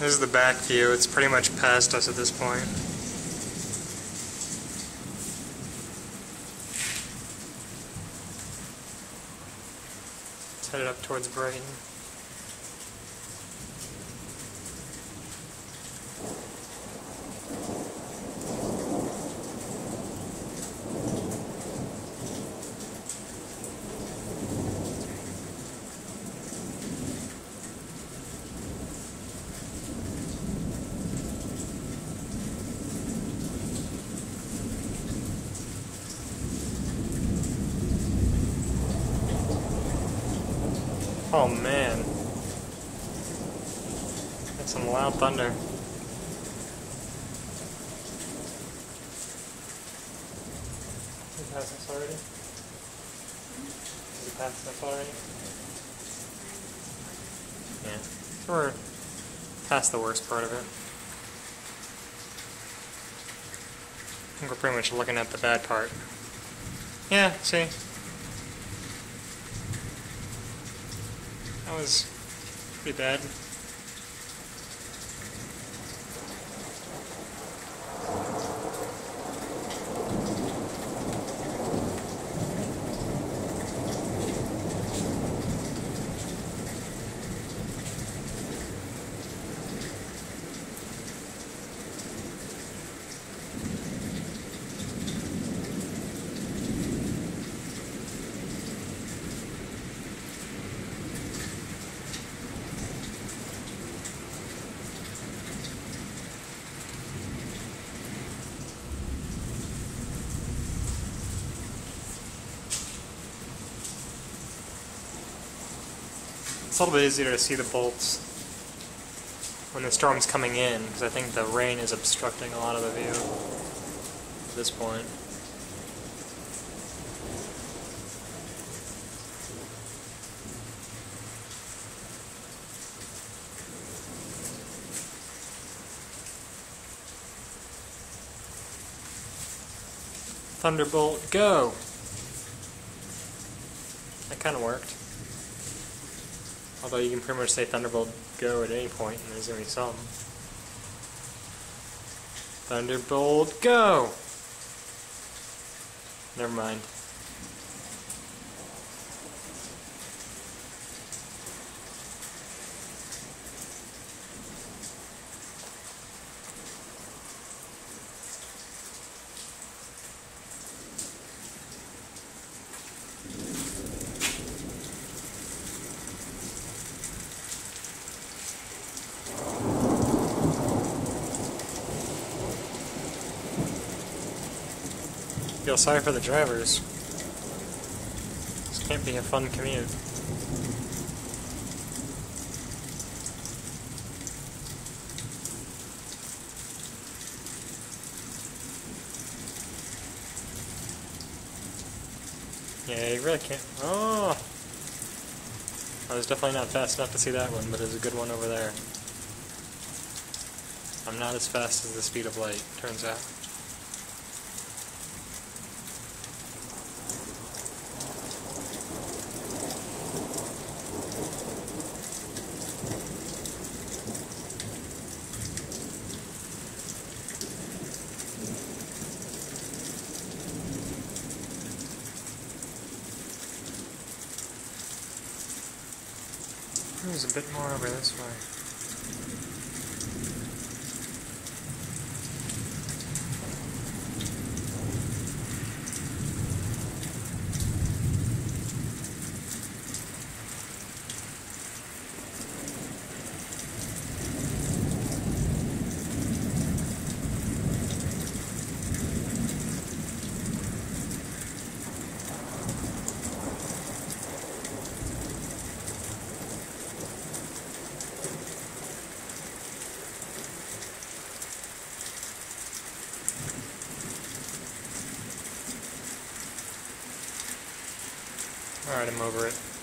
This is the back view. It's pretty much past us at this point. It's headed up towards Brighton. Oh man, that's some loud thunder. Did you pass this already? Did you pass this already? Yeah, so we're past the worst part of it. I think we're pretty much looking at the bad part. Yeah, see? That was pretty bad. It's a little bit easier to see the bolts when the storm's coming in, because I think the rain is obstructing a lot of the view at this point. Thunderbolt, go! That kind of worked. Although you can pretty much say Thunderbolt go at any point, and there's going to be some. Thunderbolt go! Never mind. Feel sorry for the drivers. This can't be a fun commute. Yeah, you really can't. Oh! I was definitely not fast enough to see that one, but there's a good one over there. I'm not as fast as the speed of light, turns out. There's a bit more over this way. Alright, I'm over it.